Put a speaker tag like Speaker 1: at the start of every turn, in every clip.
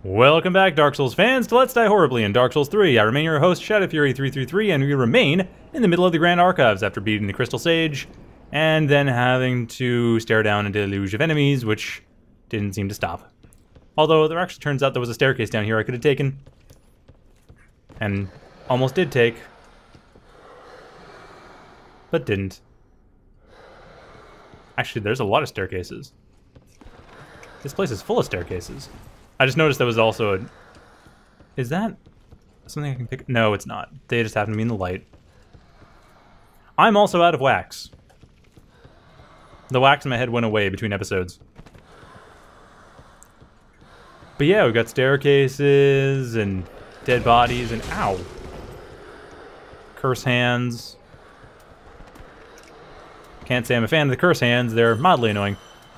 Speaker 1: Welcome back, Dark Souls fans, to Let's Die Horribly in Dark Souls 3. I remain your host, ShadowFury333, and we remain in the middle of the Grand Archives after beating the Crystal Sage, and then having to stare down a deluge of enemies, which didn't seem to stop. Although, there actually turns out there was a staircase down here I could have taken. And almost did take. But didn't. Actually, there's a lot of staircases. This place is full of staircases. I just noticed there was also a... Is that something I can pick? No, it's not. They just happen to be in the light. I'm also out of wax. The wax in my head went away between episodes. But yeah, we've got staircases and dead bodies and... Ow! Curse hands. Can't say I'm a fan of the curse hands. They're mildly annoying.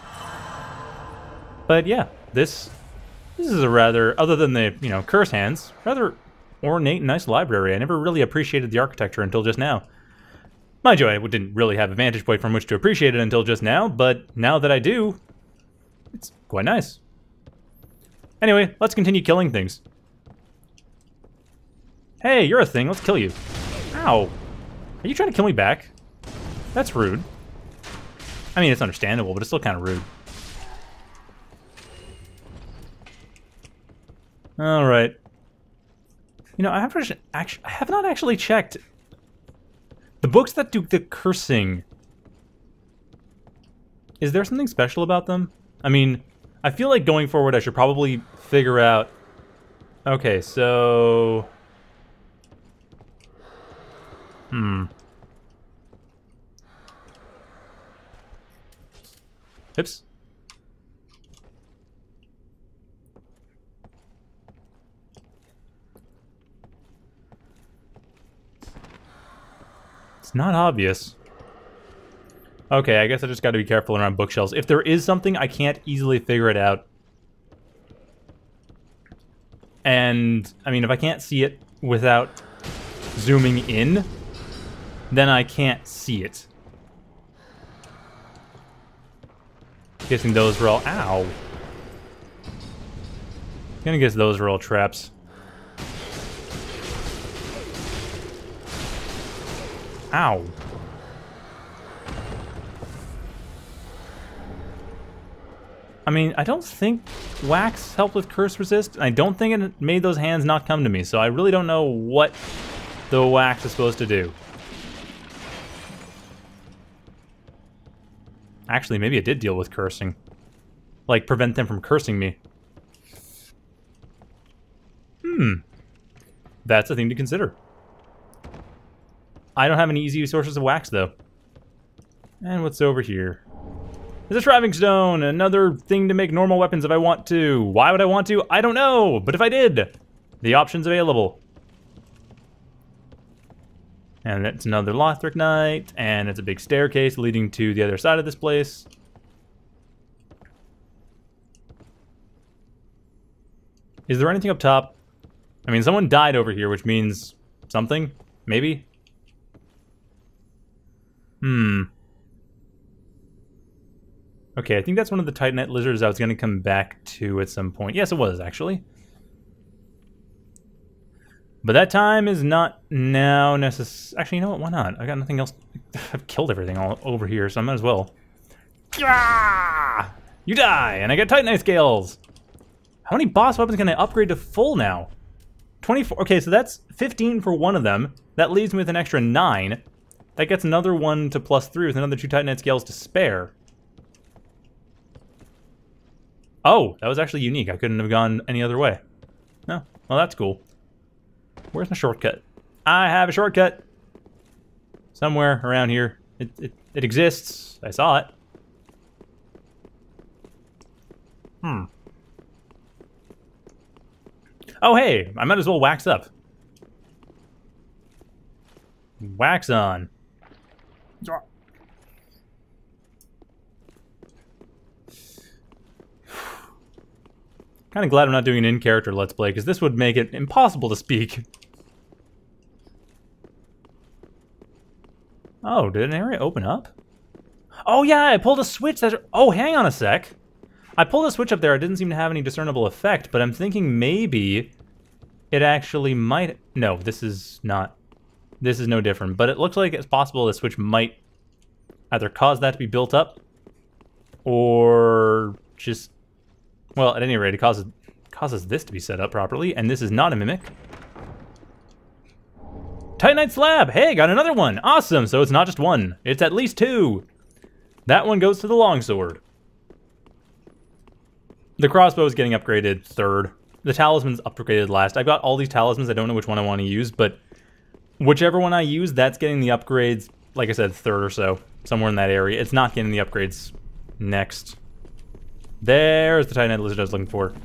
Speaker 1: But yeah, this is a rather, other than the, curse hands, rather ornate and nice library. I never really appreciated the architecture until just now. Mind you, I didn't really have a vantage point from which to appreciate it until just now, but now that I do, it's quite nice. Anyway, let's continue killing things. Hey, you're a thing. Let's kill you. Ow. Are you trying to kill me back? That's rude. I mean, it's understandable, but it's still kind of rude. Alright. I have not actually checked the books that do the cursing. Is there something special about them? I mean, I feel like going forward I should probably figure out... Okay, so... Oops. It's not obvious. Okay, I guess I just gotta be careful around bookshelves. If there is something, I can't easily figure it out. And, I mean, if I can't see it without zooming in, then I can't see it. Guessing those were all... Ow. Gonna guess those were all traps. Ow. I mean, I don't think wax helped with curse resist, and I don't think it made those hands not come to me, so I really don't know what the wax is supposed to do. Actually, maybe it did deal with cursing. Like, prevent them from cursing me. That's a thing to consider. I don't have any easy sources of wax, though. And what's over here? There's a shriving stone, another thing to make normal weapons if I want to. Why would I want to? I don't know, but if I did, the option's available. And that's another Lothric Knight, and it's a big staircase leading to the other side of this place. Is there anything up top? I mean, someone died over here, which means something, maybe? Okay, I think that's one of the Titanite lizards I was going to come back to at some point. Yes, it was, actually. But that time is not now necessary. Actually, you know what? Why not? I got nothing else. I've killed everything all over here, so I might as well. You die, and I get Titanite scales. How many boss weapons can I upgrade to full now? 24. Okay, so that's 15 for one of them. That leaves me with an extra 9. That gets another one to +3 with another 2 Titanite scales to spare. Oh, that was actually unique. I couldn't have gone any other way. No, well, that's cool. Where's my shortcut? I have a shortcut. Somewhere around here. It exists. I saw it. Oh, hey, I might as well wax up. Wax on. Kind of glad I'm not doing an in-character Let's Play, because this would make it impossible to speak. Oh, did an area open up? Oh yeah, I pulled a switch that... Oh, hang on a sec. I pulled a switch up there, it didn't seem to have any discernible effect, but I'm thinking maybe it actually might... No, this is not... This is no different, but it looks like it's possible the switch might either cause that to be built up, or just... Well, at any rate, it causes this to be set up properly, and this is not a mimic. Titanite slab! Hey, got another one! Awesome! So it's not just one, it's at least two! That one goes to the longsword. The crossbow is getting upgraded third. The talisman's upgraded last. I've got all these talismans, I don't know which one I want to use, but whichever one I use, that's getting the upgrades, like I said, third or so. Somewhere in that area. It's not getting the upgrades next. There's the Titanite lizard I was looking for.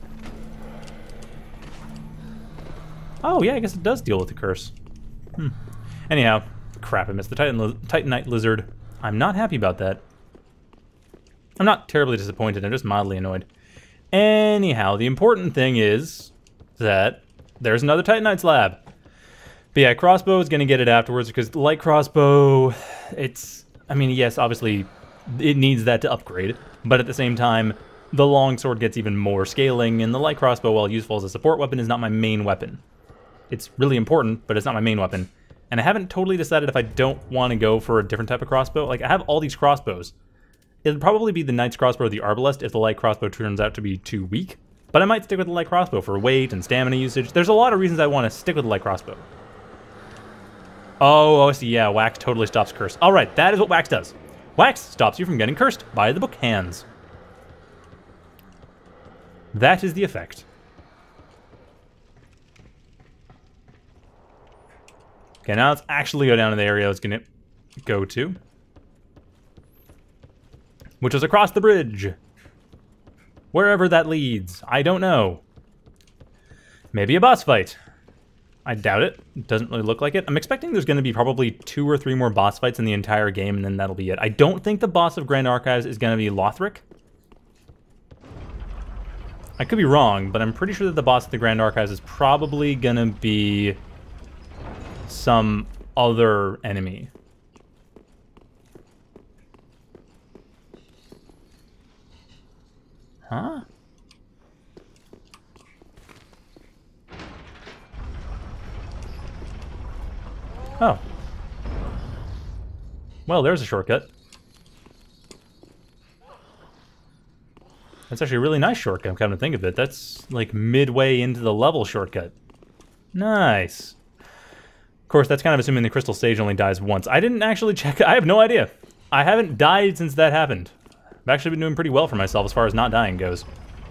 Speaker 1: Oh, yeah, I guess it does deal with the curse. Anyhow, crap, I missed the Titanite lizard. I'm not happy about that. I'm not terribly disappointed, I'm just mildly annoyed. Anyhow, the important thing is that there's another Titanite slab. But yeah, crossbow is going to get it afterwards because the light crossbow, it's... I mean, yes, obviously it needs that to upgrade, but at the same time, the longsword gets even more scaling, and the light crossbow, while useful as a support weapon, is not my main weapon. It's really important, but it's not my main weapon. And I haven't totally decided if I don't want to go for a different type of crossbow. Like, I have all these crossbows. It'll probably be the Knight's Crossbow or the Arbalest if the light crossbow turns out to be too weak. But I might stick with the light crossbow for weight and stamina usage. There's a lot of reasons I want to stick with the light crossbow. Oh, I see, yeah, wax totally stops curse. Alright, that is what wax does. Wax stops you from getting cursed by the book hands. That is the effect. Okay, now let's actually go down to the area I was going to go to. Which was across the bridge. Wherever that leads. I don't know. Maybe a boss fight. I doubt it. It doesn't really look like it. I'm expecting there's going to be probably 2 or 3 more boss fights in the entire game, and then that'll be it. I don't think the boss of Grand Archives is going to be Lothric. I could be wrong, but I'm pretty sure that the boss of the Grand Archives is probably going to be some other enemy. Huh? Oh. Well, there's a shortcut. That's actually a really nice shortcut, come to think of it. That's like midway into the level shortcut. Nice. Of course, that's kind of assuming the crystal sage only dies once. I didn't actually check. I have no idea. I haven't died since that happened. I've actually been doing pretty well for myself as far as not dying goes.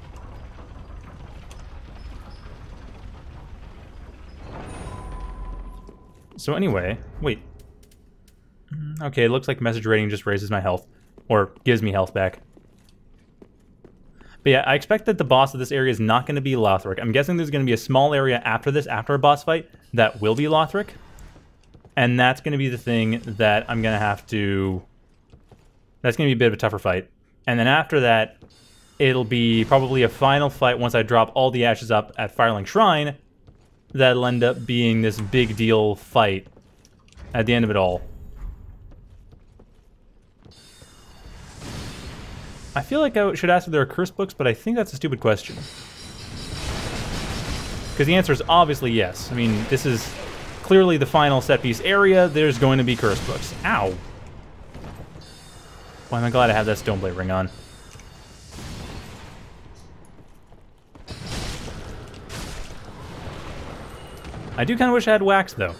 Speaker 1: So anyway, wait. Okay, it looks like message rating just raises my health. Or gives me health back. But yeah, I expect that the boss of this area is not going to be Lothric. I'm guessing there's going to be a small area after this, after a boss fight, that will be Lothric. And that's going to be the thing that I'm going to have to... That's going to be a bit of a tougher fight. And then after that, it'll be probably a final fight once I drop all the ashes up at Firelink Shrine. That'll end up being this big deal fight at the end of it all. I feel like I should ask if there are curse books, but I think that's a stupid question. Because the answer is obviously yes. I mean, this is clearly the final set piece area. There's going to be curse books. Ow. Boy, am I glad I have that Stoneblade ring on. I do kind of wish I had wax, though.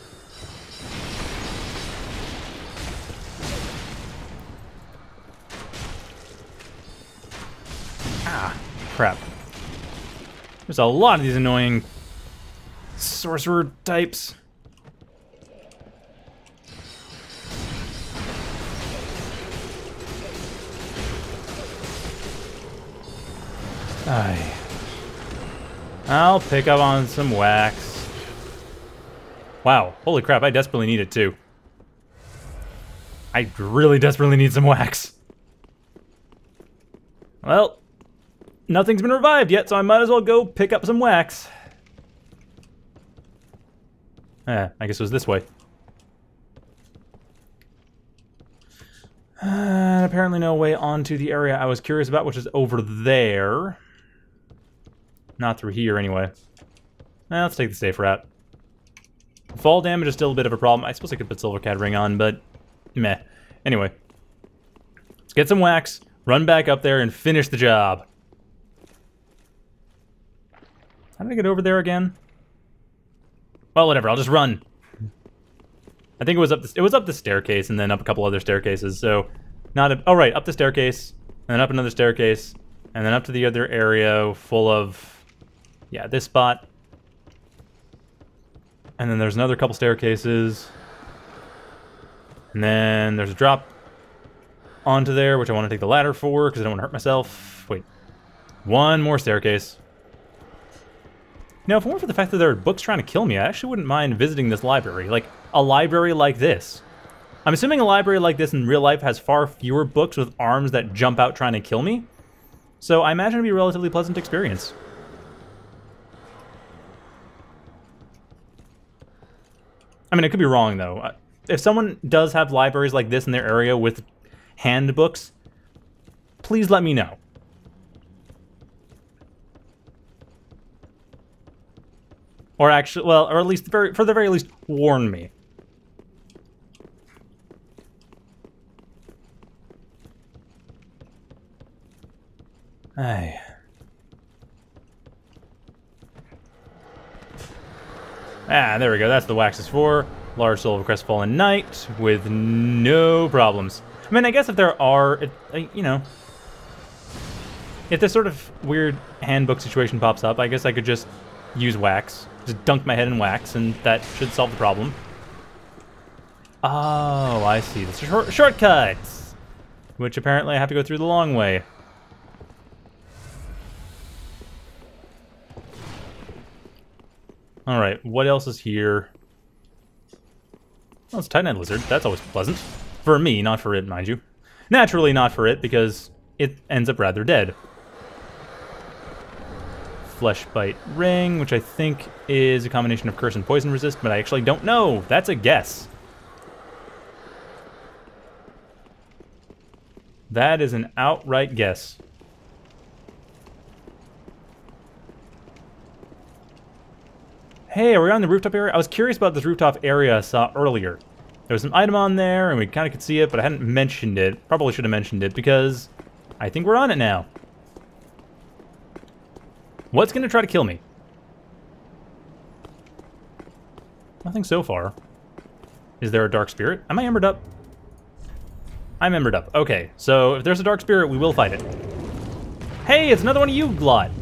Speaker 1: Ah, crap. There's a lot of these annoying sorcerer types. Aye. I'll pick up on some wax. Wow, holy crap, I desperately need it too. I really desperately need some wax. Well, nothing's been revived yet, so I might as well go pick up some wax. I guess it was this way. Apparently no way onto the area I was curious about, which is over there. Not through here, anyway. Let's take the safe route. Fall damage is still a bit of a problem. I suppose I could put Silvercat Ring on, but meh. Anyway. Let's get some wax, run back up there, and finish the job. How did I get over there again? Well, whatever, I'll just run. I think it was up the staircase and then up a couple other staircases, so oh right, up the staircase, and then up another staircase, and then up to the other area full of, yeah, this spot. And then there's another couple staircases. And then there's a drop onto there, which I want to take the ladder for, because I don't want to hurt myself. Wait. One more staircase. Now, if it weren't for the fact that there are books trying to kill me, I actually wouldn't mind visiting this library. Like, a library like this. I'm assuming a library like this in real life has far fewer books with arms that jump out trying to kill me. So I imagine it'd be a relatively pleasant experience. I mean, I could be wrong, though. If someone does have libraries like this in their area with handbooks, please let me know. Or actually, well, or at least, for the very least, warn me. Aye. Ah, there we go. That's the wax is for. Large soul of a crestfallen knight with no problems. I mean, I guess if there are, you know, if this sort of weird handbook situation pops up, I guess I could just use wax. Just dunk my head in wax, and that should solve the problem. Oh, I see. This is shortcuts, which apparently I have to go through the long way. Alright, what else is here? Well, it's a Titanite Lizard. That's always pleasant. For me, not for it, mind you. Naturally not for it, because it ends up rather dead. Fleshbite Ring, which I think is a combination of curse and poison resist, but I actually don't know. That's a guess. That is an outright guess. Hey, are we on the rooftop area? I was curious about this rooftop area I saw earlier. There was an item on there, and we kind of could see it, but I hadn't mentioned it. Probably should have mentioned it, because I think we're on it now. What's going to try to kill me? Nothing so far. Is there a dark spirit? Am I embered up? I'm embered up. Okay, so if there's a dark spirit, we will fight it. Hey, it's another one of you, Glot.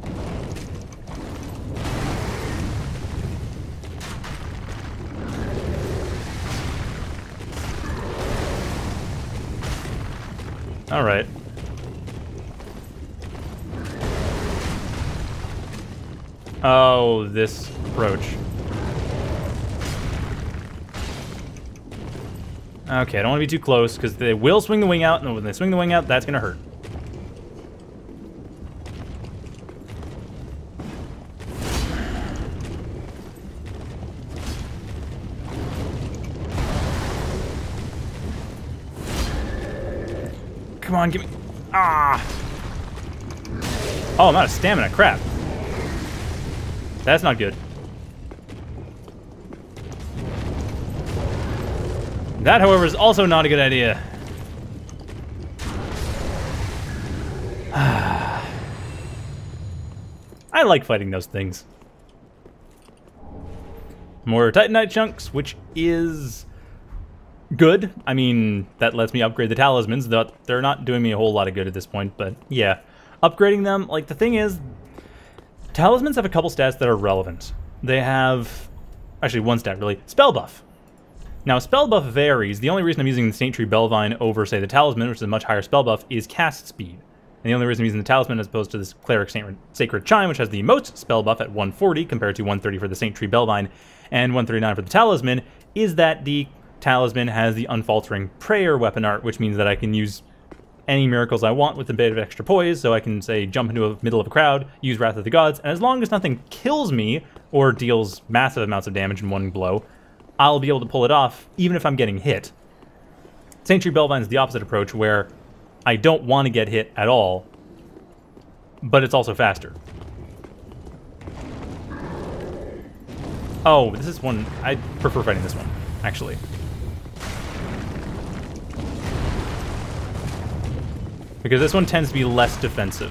Speaker 1: Alright. Oh, this approach. Okay, I don't want to be too close, because they will swing the wing out, and when they swing the wing out, that's going to hurt. Come on, give me... Ah! Oh, I'm out of stamina. Crap. That's not good. That, however, is also not a good idea. I like fighting those things. More Titanite chunks, which is good. I mean, that lets me upgrade the talismans, though they're not doing me a whole lot of good at this point, but yeah. Upgrading them, like, the thing is, talismans have a couple stats that are relevant. They have, actually one stat really, spell buff. Now, spell buff varies. The only reason I'm using the Saint Tree Bellvine over, say, the Talisman, which is a much higher spell buff, is cast speed. And the only reason I'm using the Talisman as opposed to this Cleric Sacred Chime, which has the most spell buff at 140 compared to 130 for the Saint Tree Bellvine and 139 for the Talisman, is that the Talisman has the Unfaltering Prayer weapon art, which means that I can use any miracles I want with a bit of extra poise, so I can, say, jump into the middle of a crowd, use Wrath of the Gods, and as long as nothing kills me or deals massive amounts of damage in one blow, I'll be able to pull it off, even if I'm getting hit. St. Tree Bellvine is the opposite approach, where I don't want to get hit at all, but it's also faster. Oh, this is one... I prefer fighting this one, actually. Because this one tends to be less defensive.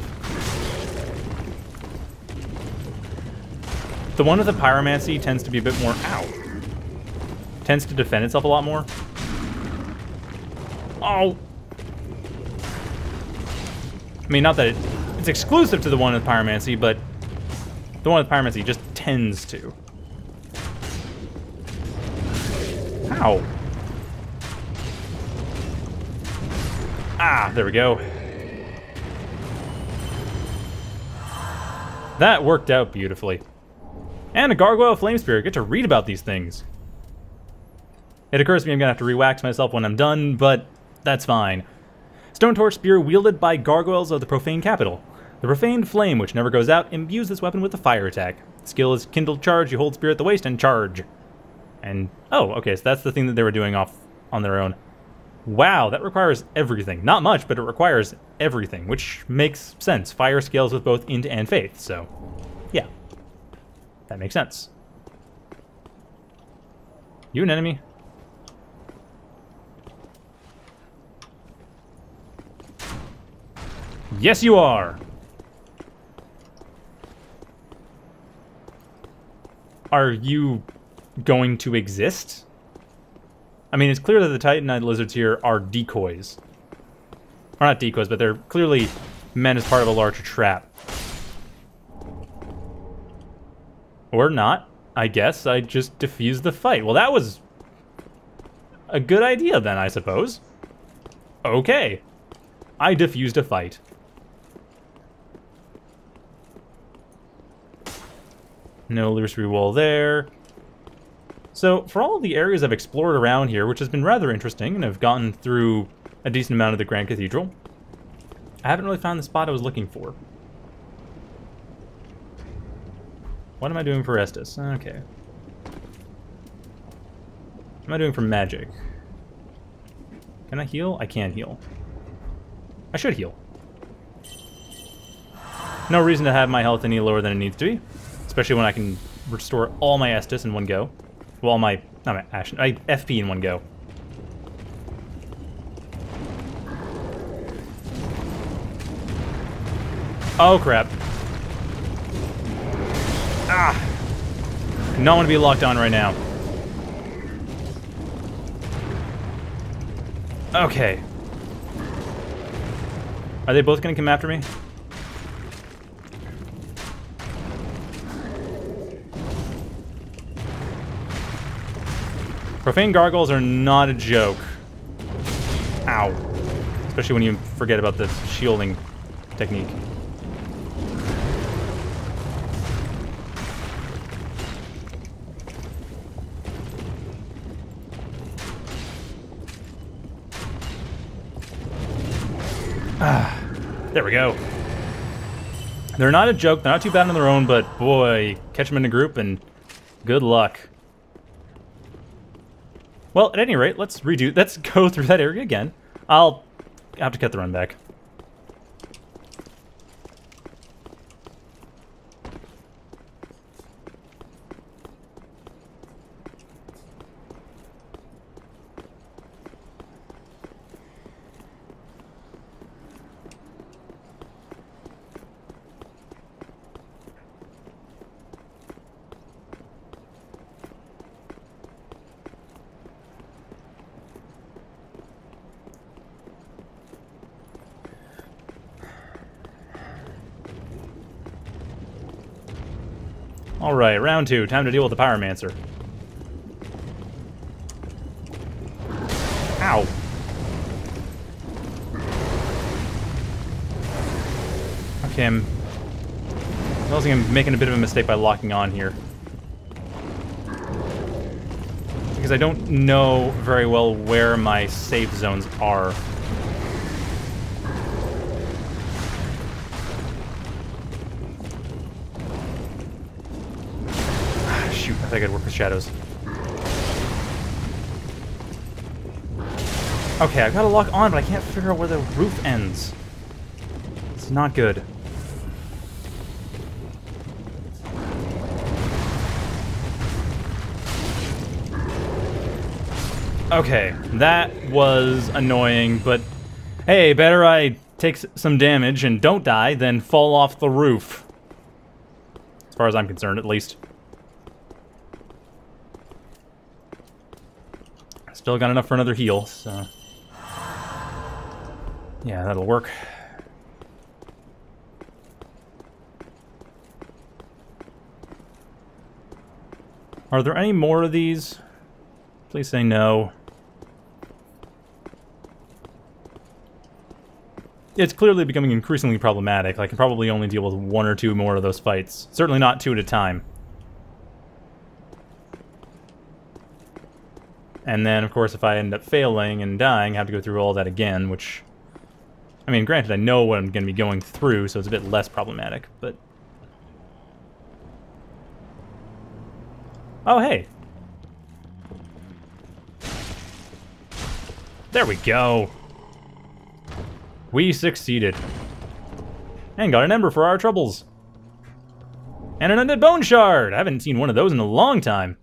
Speaker 1: The one with the pyromancy tends to be a bit more... Ow! Tends to defend itself a lot more. Oh! I mean, not that it's exclusive to the one with pyromancy, but the one with pyromancy just tends to. Ow! Ah, there we go. That worked out beautifully. And a Gargoyle Flame Spirit. Get to read about these things. It occurs to me I'm going to have to re-wax myself when I'm done, but that's fine. Stone Torch Spear wielded by Gargoyles of the Profane Capital. The Profaned Flame, which never goes out, imbues this weapon with a fire attack. Skill is Kindled Charge. You hold Spear at the waist and charge. And, oh, okay, so that's the thing that they were doing off on their own. Wow, that requires everything. Not much, but it requires everything, which makes sense. Fire scales with both Int and Faith, so yeah. That makes sense. You an enemy? Yes, you are! Are you going to exist? I mean, it's clear that the Titanite lizards here are decoys. Or not decoys, but they're clearly meant as part of a larger trap. Or not. I guess I just defused the fight. Well, that was a good idea then, I suppose. Okay. I defused a fight. No illusory wall there. So, for all of the areas I've explored around here, which has been rather interesting, and I've gotten through a decent amount of the Grand Cathedral, I haven't really found the spot I was looking for. What am I doing for Estus? Okay. What am I doing for magic? Can I heal? I can heal. I should heal. No reason to have my health any lower than it needs to be. Especially when I can restore all my Estus in one go. Well, all my... not my action. FP in one go. Oh, crap. Ah! Not want to be locked on right now. Okay. Are they both going to come after me? Profane gargoyles are not a joke. Ow. Especially when you forget about the shielding technique. Ah, there we go. They're not a joke. They're not too bad on their own, but boy, catch them in a group and good luck. Well, at any rate, let's go through that area again. I'll have to cut the run back. Alright, round 2. Time to deal with the Pyromancer. Ow. Okay, I'm making a bit of a mistake by locking on here. Because I don't know very well where my safe zones are. I could work with shadows. Okay, I've got a lock on, but I can't figure out where the roof ends. It's not good. Okay, that was annoying, but hey, better I take some damage and don't die than fall off the roof. As far as I'm concerned, at least. Still got enough for another heal, so... yeah, that'll work. Are there any more of these? Please say no. It's clearly becoming increasingly problematic. I can probably only deal with 1 or 2 more of those fights. Certainly not 2 at a time. And then, of course, if I end up failing and dying, I have to go through all that again, which... I mean, granted, I know what I'm going to be going through, so it's a bit less problematic, but... oh, hey! There we go! We succeeded. And got an ember for our troubles. And an undead bone shard! I haven't seen one of those in a long time.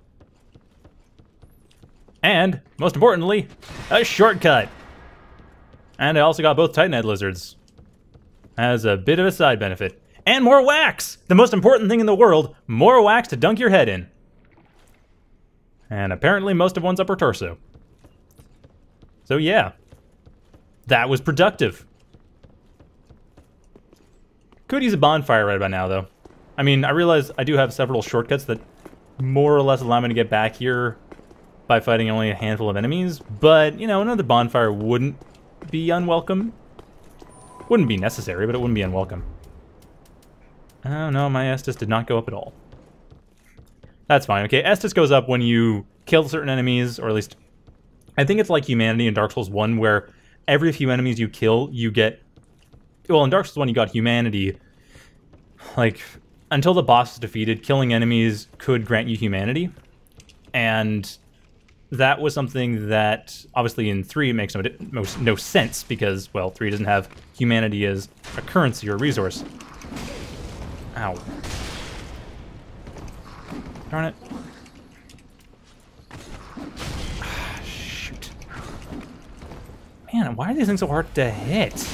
Speaker 1: And, most importantly, a shortcut. And I also got both Titanite lizards. As a bit of a side benefit. And more wax! The most important thing in the world, more wax to dunk your head in. And apparently most of one's upper torso. So yeah. That was productive. Could use a bonfire right about now, though. I mean, I realize I do have several shortcuts that more or less allow me to get back here by fighting only a handful of enemies, but, you know, another bonfire wouldn't be unwelcome. Wouldn't be necessary, but it wouldn't be unwelcome. Oh, no, my Estus did not go up at all. That's fine. Okay, Estus goes up when you kill certain enemies, or at least... I think it's like Humanity in Dark Souls 1, where every few enemies you kill, you get... well, in Dark Souls 1, you got Humanity. Like, until the boss is defeated, killing enemies could grant you Humanity. And that was something that, obviously, in 3 it makes no sense, because, well, 3 doesn't have Humanity as a currency or a resource. Ow. Darn it. Shoot. Man, why are these things so hard to hit?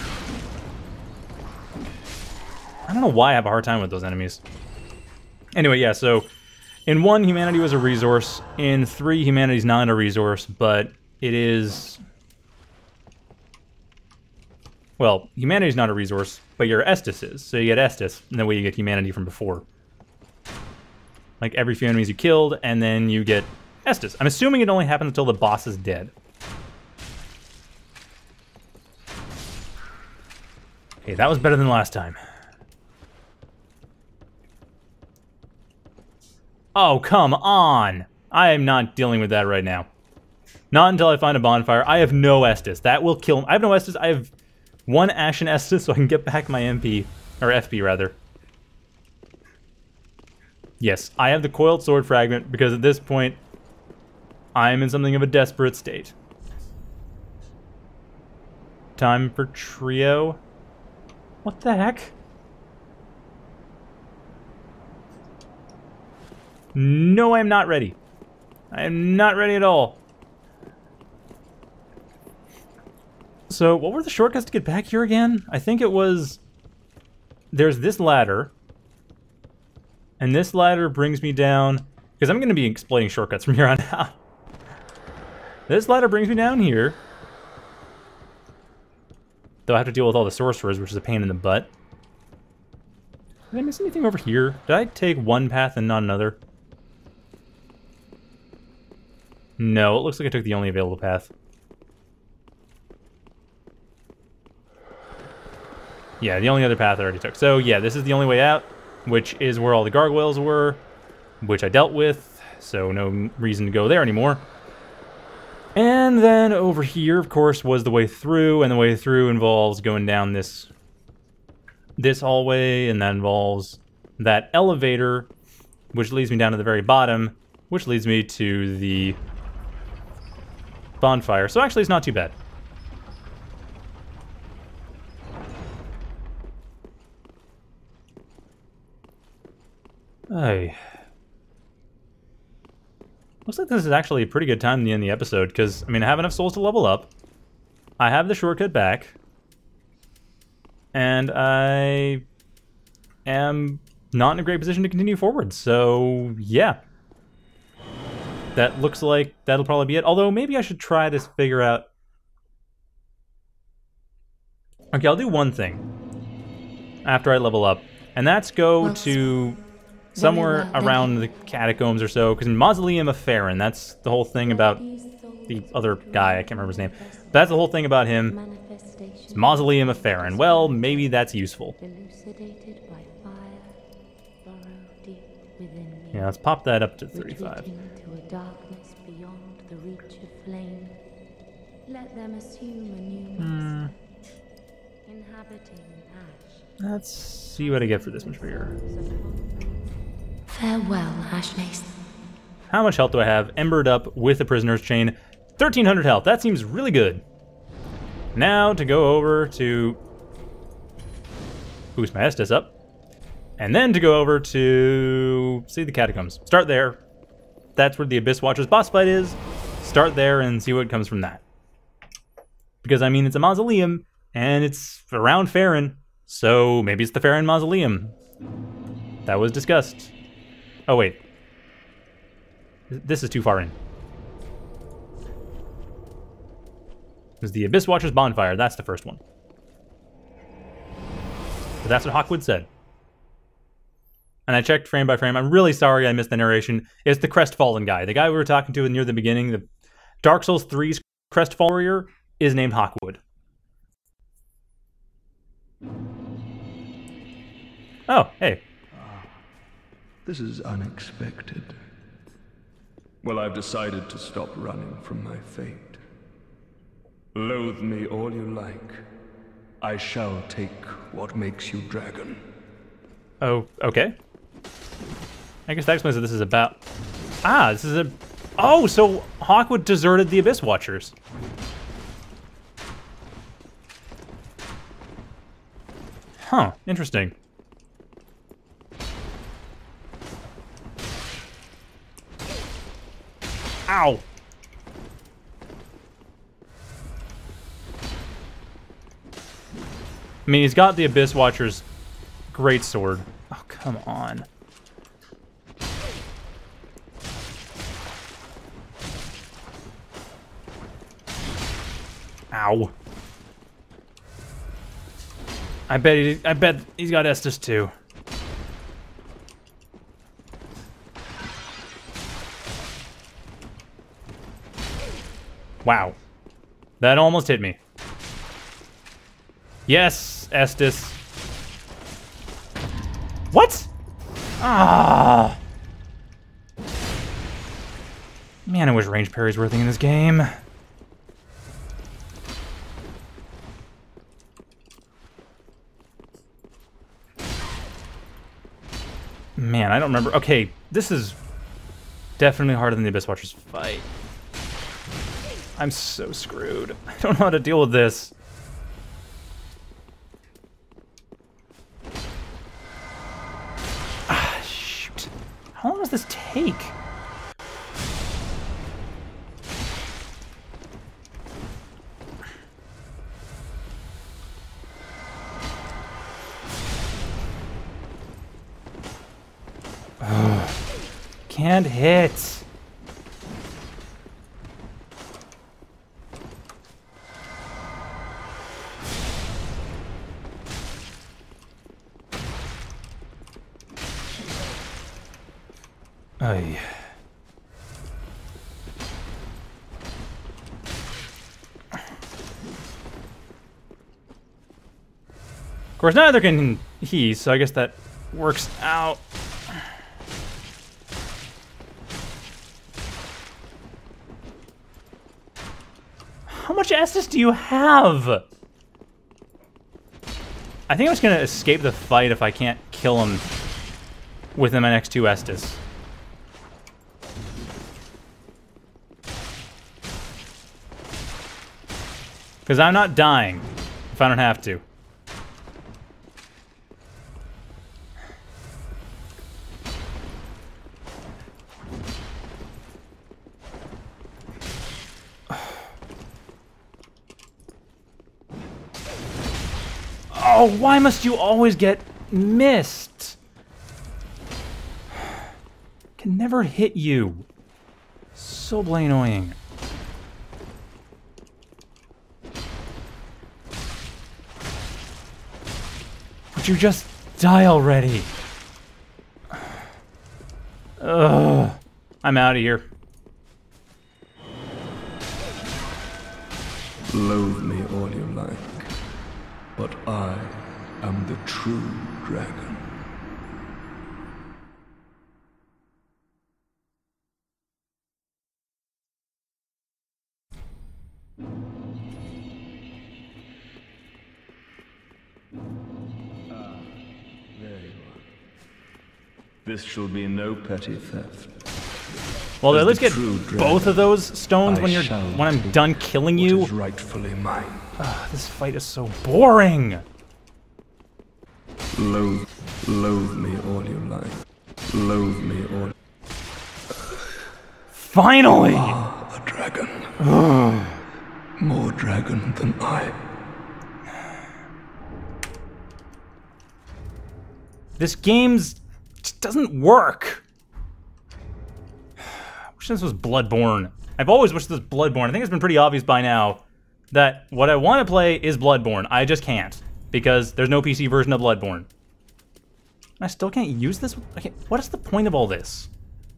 Speaker 1: I don't know why I have a hard time with those enemies. Anyway, yeah, so in 1, Humanity was a resource. In 3, Humanity's not a resource, but it is... well, Humanity's not a resource, but your Estus is. So you get Estus, and that way you get Humanity from before. Like every few enemies you killed, and then you get Estus. I'm assuming it only happens until the boss is dead. Okay, that was better than last time. Oh, come on! I am not dealing with that right now. Not until I find a bonfire. I have no Estus. That will kill him. I have no Estus. I have 1 Ashen Estus, so I can get back my MP. Or FP, rather. Yes, I have the Coiled Sword Fragment, because at this point, I am in something of a desperate state. Time for Trio. What the heck? No, I'm not ready. I am not ready at all. So, what were the shortcuts to get back here again? I think it was... there's this ladder. And this ladder brings me down... because I'm going to be exploiting shortcuts from here on out. This ladder brings me down here. Though I have to deal with all the sorcerers, which is a pain in the butt. Did I miss anything over here? Did I take one path and not another? No, it looks like I took the only available path. Yeah, the only other path I already took. So yeah, this is the only way out, which is where all the gargoyles were, which I dealt with, so no reason to go there anymore. And then over here, of course, was the way through, and the way through involves going down this hallway, and that involves that elevator, which leads me down to the very bottom, which leads me to the bonfire. So actually, it's not too bad. Hey. Looks like this is actually a pretty good time to end the episode, because, I mean, I have enough souls to level up. I have the shortcut back. And I am not in a great position to continue forward, so yeah. That looks like that'll probably be it. Although, maybe I should try to figure out... Okay, I'll do one thing after I level up, and that's go to somewhere around the catacombs or so, because Mausoleum of Farron, that's the whole thing about the other guy, I can't remember his name. That's the whole thing about him. It's Mausoleum of Farron. Well, maybe that's useful. Yeah, let's pop that up to 35. Let's see what I get for this much bigger.
Speaker 2: Farewell, Ashmace.
Speaker 1: How much health do I have? Embered up with the prisoner's chain. 1,300 health. That seems really good. Now to go over to boost my Estus up. And then to go over to see the catacombs. Start there. That's where the Abyss Watcher's boss fight is. Start there and see what comes from that. Because, I mean, it's a mausoleum, and it's around Farron, so maybe it's the Farron Mausoleum. That was discussed. Oh, wait. This is too far in. This is the Abyss Watcher's bonfire. That's the first one. But that's what Hawkwood said. And I checked frame by frame. I'm really sorry I missed the narration. It's the Crestfallen guy. The guy we were talking to near the beginning, the Dark Souls 3's Crestfallen warrior, is named Hawkwood. Oh, hey.
Speaker 3: This is unexpected. Well, I've decided to stop running from my fate. Loathe me all you like. I shall take what makes you dragon.
Speaker 1: Oh, okay. I guess that explains what this is about. Ah, this is a... Oh, so Hawkwood deserted the Abyss Watchers. Huh, interesting. Ow! I mean, he's got the Abyss Watcher's great sword. Oh, come on. Ow. I bet he's got Estus too. Wow. That almost hit me. Yes, Estus. What? Ah. Man, I wish range parries were a thing in this game. Man, I don't remember. Okay, this is definitely harder than the Abyss Watcher's fight. I'm so screwed. I don't know how to deal with this. Ah, shoot. How long does this take? Can't hit. Ay. Of course, neither can he, so I guess that works out. How much Estus do you have? I think I'm just gonna escape the fight if I can't kill him within my next 2 Estus. Because I'm not dying if I don't have to. Oh, why must you always get missed? Can never hit you. So bloody annoying. Would you just die already? Ugh. I'm out of here.
Speaker 3: Loathe me all you like, but I am the true dragon. There you are. This shall be no petty theft.
Speaker 1: Well,
Speaker 3: As
Speaker 1: at least
Speaker 3: the
Speaker 1: get
Speaker 3: true dragon,
Speaker 1: both of those stones when I'm
Speaker 3: take
Speaker 1: done killing
Speaker 3: what
Speaker 1: you.
Speaker 3: is rightfully mine.
Speaker 1: This fight is so boring.
Speaker 3: Loathe me all you like. Loathe me all.
Speaker 1: Finally!
Speaker 3: A dragon. More dragon than I.
Speaker 1: This game's just doesn't work. I wish this was Bloodborne. I've always wished this was Bloodborne. I think it's been pretty obvious by now that what I want to play is Bloodborne. I just can't because there's no PC version of Bloodborne. I still can't use this? What is the point of all this?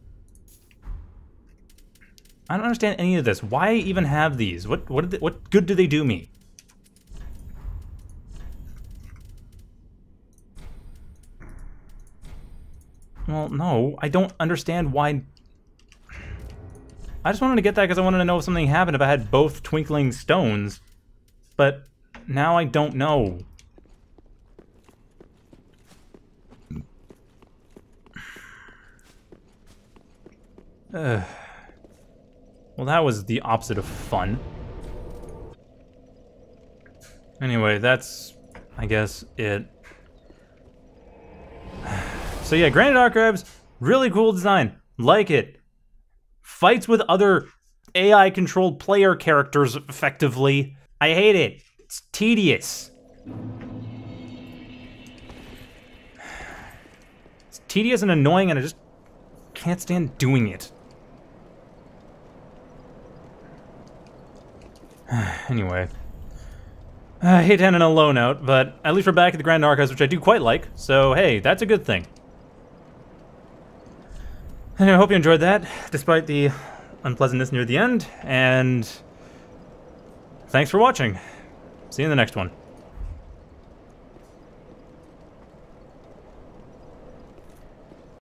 Speaker 1: I don't understand any of this. Why even have these? What good do they do me? Well, no, I don't understand why. I just wanted to get that because I wanted to know if something happened if I had both twinkling stones. But now I don't know. Well, that was the opposite of fun. Anyway, that's, I guess, it. So yeah, Granite Archives, really cool design. Like it. Fights with other AI-controlled player characters, effectively. I hate it. It's tedious. It's tedious and annoying, and I just can't stand doing it. Anyway. I hate to end on a low note, but at least we're back at the Grand Archives, which I do quite like, so hey, that's a good thing. Anyway, I hope you enjoyed that, despite the unpleasantness near the end, and thanks for watching. See you in the next one.